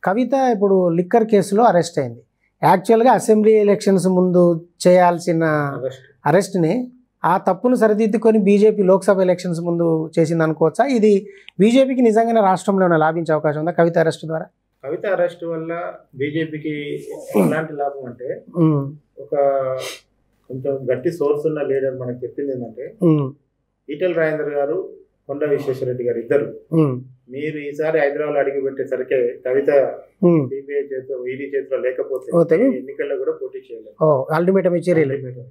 కవిత ఇప్పుడు లిక్కర్ కేసులో అరెస్ట్ అయింది. యాక్చువల్గా అసెంబ్లీ ఎలక్షన్స్ ముందు చేయాల్సిన అరెస్ట్ని ఆ తప్పును సరిదిద్దుకొని బీజేపీ లోక్సభ ఎలక్షన్స్ ముందు చేసింది అనుకోవచ్చా? ఇది బీజేపీకి నిజంగానే రాష్ట్రంలో లాభించే అవకాశం ఉందా కవిత అరెస్ట్ ద్వారా? కవిత అరెస్ట్ వల్ల బీజేపీకి ఎలాంటి లాభం అంటే, ఒక కొంచెం గట్టి సోర్స్ ఉన్న లీడర్ మనకు చెప్పింది ఏంటంటే, ఈటెల రాజేందర్ గారు, కొండ విశ్వేశ్వరరెడ్డి గారు ఇద్దరు మీరు ఈసారి హైదరాబాద్ అడిగి పెట్టేసరికి కవిత సిబిఐ చేతిలో ఈడీ చేతిలో లేకపోతే ఎన్నికల్లో కూడా పోటీ చేయలేదు. అల్టిమేటం ఇచ్చారు.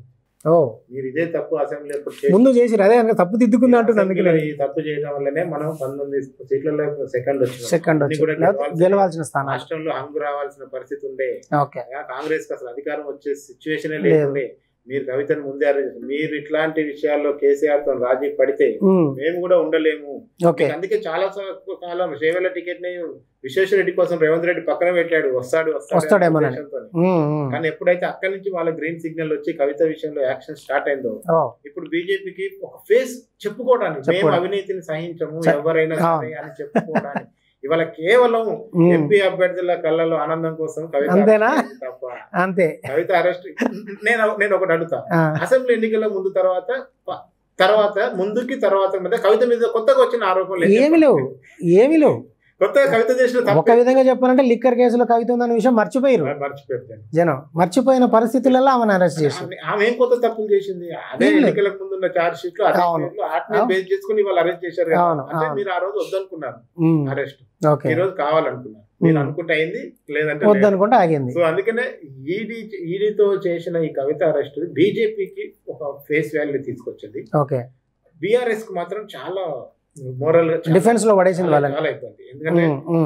మీరు ఇదే తప్పు అసెంబ్లీ ముందు చేసి అదే తప్పు దిద్దుకుందా అంటున్నారు. ఈ తప్పు చేయడం వల్లనే మనం 19 సీట్లలో సెకండ్ గెలవాల్సిన స్థానం రాష్ట్రంలో హంగు రావాల్సిన పరిస్థితి ఉండే. కాంగ్రెస్ కి అసలు అధికారం వచ్చే సిచ్యువేషన్ లేకుండే. మీరు కవితను ముందే మీరు ఇట్లాంటి విషయాల్లో కేసీఆర్ తో రాజీ పడితే మేము కూడా ఉండలేము. అందుకే చాలా కాలం రేవేల టికెట్ ని విశ్వేశ్వరరెడ్డి కోసం రేవంత్ రెడ్డి పక్కన పెట్టాడు, వస్తాడేమో. కానీ ఎప్పుడైతే అక్కడి నుంచి వాళ్ళ గ్రీన్ సిగ్నల్ వచ్చి కవిత విషయంలో యాక్షన్ స్టార్ట్ అయిందో, ఇప్పుడు బీజేపీకి ఒక ఫేస్ చెప్పుకోవడానికి, మేము అవినీతిని సహించము ఎవరైనా అని చెప్పుకోవడానికి ఇవాళ కేవలం ఎంపీ అభ్యర్థుల కళ్ళలో ఆనందం కోసం కవిత తప్ప అంతే. కవిత అరెస్ట్ నేను ఒకటి అడుగుతా, అసెంబ్లీ ఎన్నికల ముందు తర్వాత ముందుకి తర్వాత మీద కవిత మీద కొత్తగా వచ్చిన ఆరోపణలు ఏమి లేవు. కొత్తగా కవిత చేసిన ఒక విధంగా చెప్పాలంటే లిక్కర్ కేసులో కవిత ఉందన్న విషయం మర్చిపోయారు జనం. మర్చిపోయిన పరిస్థితులలో ఆమెను అరెస్ట్ చేసింది. ఆమె ఏం కొత్త తప్పులు చేసింది? అదే ఎన్నికలకు ముందున్న చార్జ్ షీట్ లో ఆటనే బేస్ చేసుకుని వాళ్ళు అరెస్ట్ చేశారు. మీరు ఆ రోజు వద్దనుకున్నారు అరెస్ట్, ఈ రోజు కావాలనుకున్నారు. మీరు అనుకుంటే అయింది, లేదంటే వద్దనుకుంటే ఆగింది. సో అందుకనే ఈడీతో చేసిన ఈ కవిత అరెస్ట్ బీజేపీకి ఒక ఫేస్ వాల్యూ తీసుకొచ్చింది. బీఆర్ఎస్ కు మాత్రం చాలా మోరల్ డిఫెన్స్ లో పడేసింది వాళ్ళకి. చాలా ఇబ్బంది. ఎందుకంటే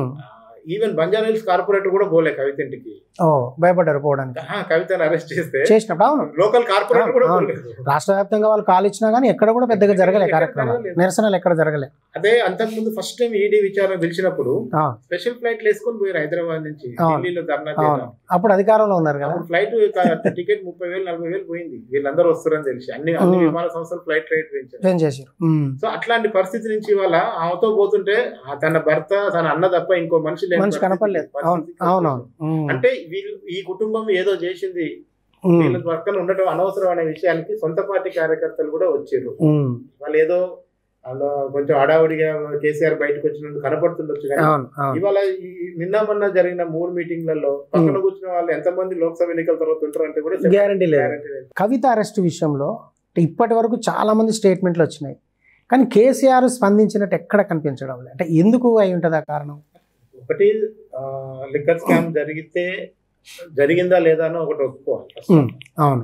ఈవెన్ బంజారా హిల్స్ కార్పొరేటర్ కూడా పోలే కవిత ఇంటికి, భయపడ్డారు పోవడానికి. కవితను అరెస్ట్ చేసినప్పుడు లోకల్ కార్పొరేటర్ కూడా పోలేదు. రాష్ట్ర వ్యాప్తంగా వాళ్ళు కాల్ ఇచ్చినా కానీ ఎక్కడ కూడా పెద్దగా జరగలే కార్యక్రమం, నిరసనలు ఎక్కడ జరగలే. అదే అంతకుముందు ఫస్ట్ టైం ఈడీ విచారణ పిలిచినప్పుడు స్పెషల్ ఫ్లైట్ వేసుకొని పోయారు హైదరాబాద్ నుంచి ఢిల్లీలో ధర్నా చేయడం. అప్పుడు అధికారంలో ఉన్నారు కదా. ఫ్లైట్ టికెట్ 30,000-40,000 పోయింది. వీళ్ళందరూ వస్తారని తెలిసి అన్ని విమాన సంస్థలు ఫ్లైట్ రేట్ పెంచారు. సో అట్లాంటి పరిస్థితి నుంచి వాళ్ళ ఆమెతో పోతుంటే తన భర్త, తన అన్న తప్ప ఇంకో మనిషి కనపడలేదు. అంటే వీళ్ళు ఈ కుటుంబం ఏదో చేసింది, వీళ్ళ పక్కన ఉండటం అనవసరం అనే విషయానికి సొంత పార్టీ కార్యకర్తలు కూడా వచ్చారు. వాళ్ళు ఏదో కొంచెం హడావుడిగా కేసీఆర్ బయటకు వచ్చినందుకు కనపడుతుండొచ్చు. కానీ ఇవాళ నిన్న మొన్న జరిగిన 3 మీటింగ్లలో పక్కన కూర్చున్న వాళ్ళు ఎంతమంది లోక్సభ ఎన్నికల తర్వాత ఉంటారు అంటే కూడా గ్యారంటీ లేదు. కవిత అరెస్ట్ విషయంలో ఇప్పటి వరకు చాలా మంది స్టేట్మెంట్లు వచ్చినాయి, కానీ కేసీఆర్ స్పందించినట్టు ఎక్కడ కనిపించడం లేదు. అంటే ఎందుకు అయి ఉంటుంది ఆ కారణం? ఒకటి, లిక్కర్ స్కామ్ జరిగిందా లేదా అని ఒకటి ఒప్పుకోవాలి. అవును,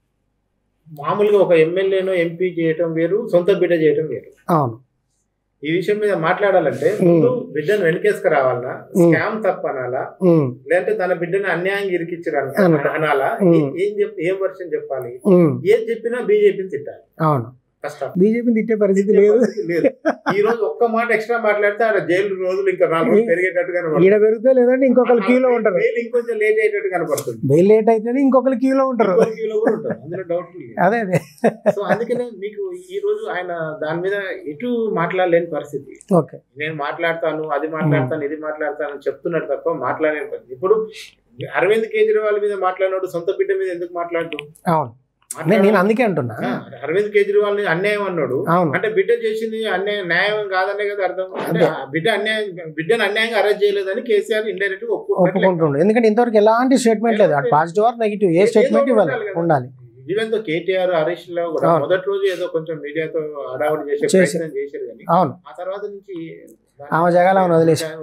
మామూలుగా ఒక ఎమ్మెల్యేను ఎంపీ చేయటం వేరు, సొంత బిడ్డ చేయటం వేరు. అవును, ఈ విషయం మీద మాట్లాడాలంటే ముందు బిడ్డను వెనకేసుకు రావాలన్నా, స్కామ్ తప్ప అనాలా, లేదంటే తన బిడ్డను అన్యాయంగా ఇరికిచ్చారు అనాలా, ఏం వర్షం చెప్పాలి? ఏం చెప్పినా బీజేపీని తిట్టాలి. అవును, బీజేపీని తిట్టే పరిస్థితి లేదు. ఈ రోజు ఒక్క మాట ఎక్స్ట్రా మాట్లాడితే ఆడ జైలు రోజులు ఇంకా 4 రోజులు పెరిగేటట్టు ఈడ పెరిగితే లేదంటే ఇంకొకరు క్యూలో ఉంటారు. ఇంకొంచెం లేట్ అయ్యేటట్టు కనపడుతుంది. బెయిల్ లేట్ అయితే ఇంకొకరు క్యూలో ఉంటారు. అందులో డౌట్ లేదు. అదే సో అందుకనే మీకు ఈ రోజు ఆయన దాని మీద ఎటు మాట్లాడలేని పరిస్థితి. నేను మాట్లాడతాను, అది మాట్లాడతాను, ఇది మాట్లాడతాను చెప్తున్నాడు తప్ప మాట్లాడలేని పరిస్థితి. ఇప్పుడు అరవింద్ కేజ్రీవాల్ మీద మాట్లాడినాడు, సొంత బిడ్డ మీద ఎందుకు మాట్లాడు? అవును, నేను అందుకే అంటున్నా. అరవింద్ కేజ్రీవాల్ ని అన్యాయం అన్నాడు అంటే బిడ్డ చేసింది అన్యాయం, న్యాయం కాదనే కదా అర్థం. అంటే బిడ్డను అన్యాయంగా అరెస్ట్ చేయలేదని కేసీఆర్ ఇండైరెక్ట్ గా ఒప్పుకుంటుండే. ఎందుకంటే ఇంతవరకు ఎలాంటి స్టేట్మెంట్ లేదు, పాజిటివ్ ఆర్ నెగిటివ్ ఏ స్టేట్మెంట్ ఉండాలి. ఈవెన్ తో కేటీఆర్ అరెస్ట్ లో కూడా మొదటి రోజు ఏదో కొంచెం మీడియాతో హడావుడి చేసే ప్రయత్నం చేశారు, కానీ ఆ తర్వాత నుంచి ఆమె జగాల వదిలేసారు.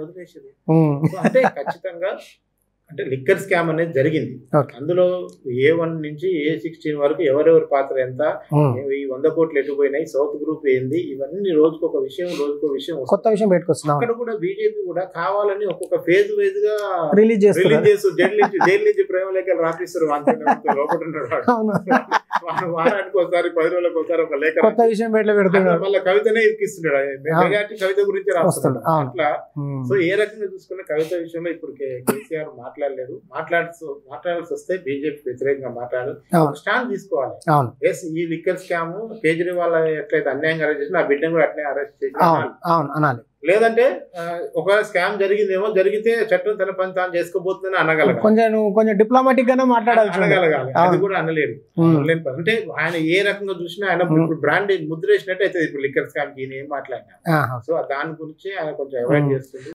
అంటే ఖచ్చితంగా అంటే లిక్కర్ స్కామ్ అనేది జరిగింది. అందులో A1 నుంచి A16 వరకు ఎవరెవరి పాత్ర ఎంత, ఈ 100 కోట్లు ఎటుపోయినాయి, సౌత్ గ్రూప్ ఏంది, ఇవన్నీ రోజుకొక విషయం కొత్త విషయం పెట్టుకొస్తున్నాం. అక్కడ కూడా బీజేపీ కూడా కావాలని ఒక్కొక్క ఫేజ్ వైజ్ గా రిలీజ్ చేస్తూ జైలు నుంచి ప్రేమ లేఖలు రాపిస్తారు. వారానికి ఒకసారి 10 రోజులకు ఒకసారి ఒక లేఖ కొత్త విషయం పెడుతున్నాడు, మళ్ళీ కవితనే ఇరికిస్తున్నాడు, మెజార్టీ కవిత గురించి రాస్తున్నాడు. అట్లా సో ఏ రకంగా చూసుకున్న కవిత విషయంలో ఇప్పుడు కేసీఆర్ మాట్లాడలేదు. మాట్లాడాల్సి వస్తే బీజేపీ వ్యతిరేకంగా మాట్లాడాలి, స్టాండ్ తీసుకోవాలి. ఎస్, ఈ లిక్కర్ స్కామ్ కేజ్రీవాల్ ఎట్లయితే అన్యాయంగా అరెస్ట్ చేసిన ఆ బిడ్డను కూడా అట్లే అరెస్ట్ చేసి లేదంటే ఒక స్కామ్ జరిగిందేమో, జరిగితే చట్టం తన పని తాను చేసుకోబోతుందని అనగలగాలి. కొంచెం డిప్లొమాటిక్ గానే మాట్లాడాలి, అనగలగాలి. అది కూడా అనలేడు. అంటే ఆయన ఏ రకంగా చూసినా ఆయన ఇప్పుడు బ్రాండ్ ముద్ర వేసినట్టు అయితే ఇప్పుడు లిక్కర్ స్కామ్ ఈయన ఏం మాట్లాడినా, సో దాని గురించి ఆయన కొంచెం అవాయిడ్ చేస్తుంది.